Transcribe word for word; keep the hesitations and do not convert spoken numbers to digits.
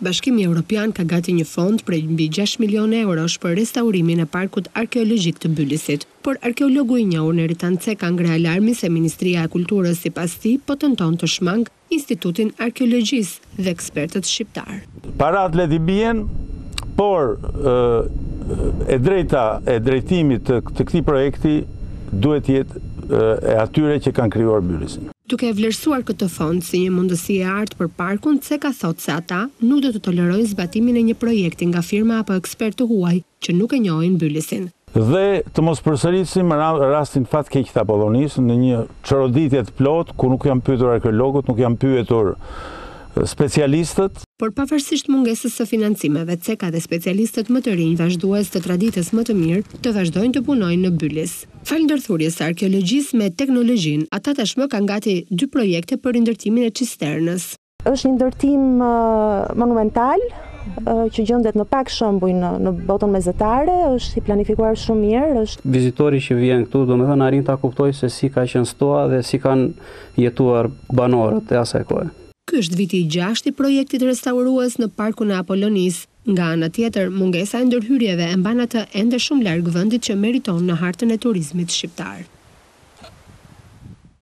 Bashkimi Evropian ka gati një fond prej mbi gjashtë milionë eurosh për restaurimin e parkut arkeologjik të Bylisit, por arkeologu i njohur Neritan C ka ngre alarmin se Ministria e Kulturës sipas tij po tenton të shmang Institutin Arkeologjisë dhe ekspertët shqiptar. Parat le t'i bien, por e drejta e drejtimit të, të këtij projekti duhet jetë e atyre që kanë krijuar Bylisin. Duke e vlerësuar këtë fond si një mundësi e artë për parkun, C ka thotë se ata nuk do të tolerojnë zbatimin e një projekti nga firma apo ekspert të huaj që nuk e njohin Bylisin. Dhe të mos përsërisim rastin fatkeq të Apollonisë në një çoroditje të plot ku nuk janë pyetur arkeologët, nuk janë pyetur specialistët. Por pavarësisht mungesës së financimeve, C ka dhe specialistët më të rinj vazhdues të traditës më të mirë të vazhdojnë të punojnë në Bylis. Fal ndërthurjes së arkeologjisë me teknologjinë, ata tashmë kanë gati dy projekte për ndërtimin e cisternës. Është një ndërtim uh, monumental uh, që gjendet në pak shembuj në, në botën mesetare, është i planifikuar shumë mirë. Është... Vizitori që vjen këtu do me thënë arrin ta kuptojë se si ka qenë stoa dhe si kanë jetuar banorët e asaj kohe. Ky është viti i gjashtë i projektit restaurues në parkun e Apollonisë. Nga ana tjetër, mungesa e ndërhyrjeve e mban atë ende shumë larg vendit që meriton në hartën e turizmit shqiptar.